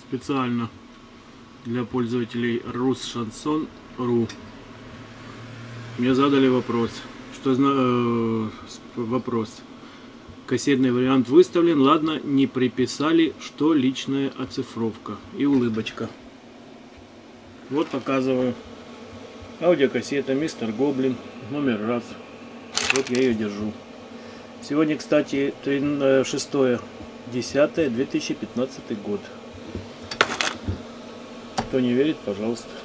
специально для пользователей Russhanson.ru. Мне задали вопрос. Вопрос. Кассетный вариант выставлен, ладно, не приписали, что личная оцифровка. И улыбочка. Вот показываю. Аудиокассета Мистер Гоблин, номер 1. Вот я ее держу. Сегодня, кстати, 6.10.2015 год. Кто не верит, пожалуйста.